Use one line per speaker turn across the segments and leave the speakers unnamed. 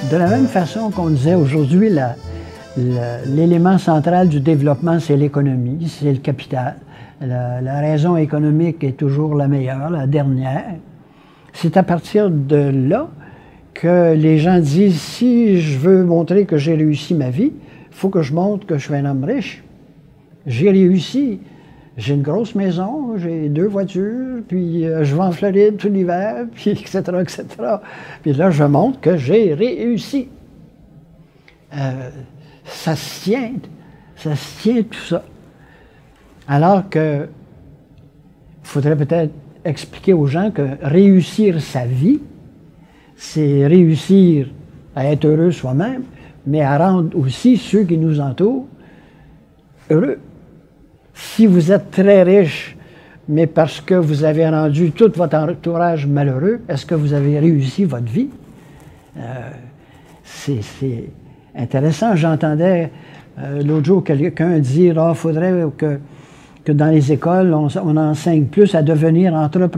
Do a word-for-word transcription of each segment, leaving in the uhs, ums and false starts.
De la même façon qu'on disait aujourd'hui, l'élément central du développement, c'est l'économie, c'est le capital. La, la raison économique est toujours la meilleure, la dernière. C'est à partir de là que les gens disent, si je veux montrer que j'ai réussi ma vie, il faut que je montre que je suis un homme riche. J'ai réussi. J'ai une grosse maison, j'ai deux voitures, puis euh, je vais en Floride tout l'hiver, puis et cetera, et cetera. Puis là, je montre que j'ai réussi. Euh, ça se tient, ça se tient tout ça. Alors que, il faudrait peut-être expliquer aux gens que réussir sa vie, c'est réussir à être heureux soi-même, mais à rendre aussi ceux qui nous entourent heureux. Si vous êtes très riche, mais parce que vous avez rendu tout votre entourage malheureux, est-ce que vous avez réussi votre vie? Euh, c'est intéressant. J'entendais euh, l'autre jour quelqu'un dire « Ah, il faudrait que, que dans les écoles, on, on enseigne plus à devenir entrepreneur. »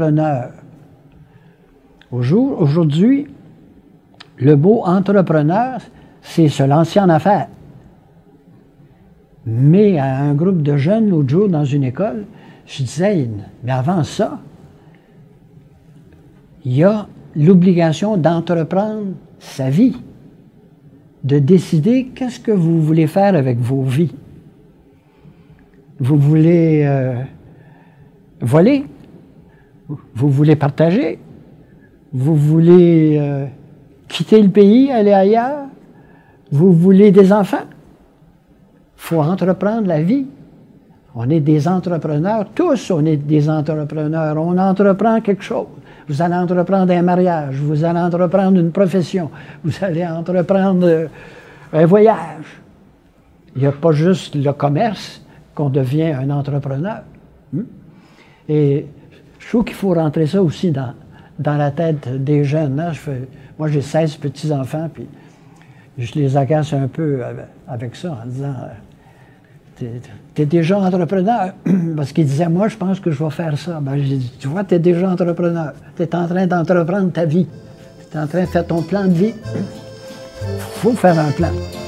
Aujourd'hui, le mot « entrepreneur », c'est se lancer en affaires. Mais à un groupe de jeunes, l'autre jour, dans une école, je disais, mais avant ça, il y a l'obligation d'entreprendre sa vie, de décider qu'est-ce que vous voulez faire avec vos vies. Vous voulez euh, voler, vous voulez partager, vous voulez euh, quitter le pays, aller ailleurs, vous voulez des enfants. Il faut entreprendre la vie. On est des entrepreneurs, tous on est des entrepreneurs. On entreprend quelque chose. Vous allez entreprendre un mariage, vous allez entreprendre une profession, vous allez entreprendre un voyage. Il n'y a pas juste le commerce qu'on devient un entrepreneur. Et je trouve qu'il faut rentrer ça aussi dans, dans la tête des jeunes. Hein? Je fais, moi, j'ai seize petits-enfants, puis je les agace un peu avec ça en disant... Tu es déjà entrepreneur. Parce qu'il disait, moi, je pense que je vais faire ça. Ben, j'ai dit, tu vois, tu es déjà entrepreneur. Tu es en train d'entreprendre ta vie. Tu es en train de faire ton plan de vie. Il faut faire un plan.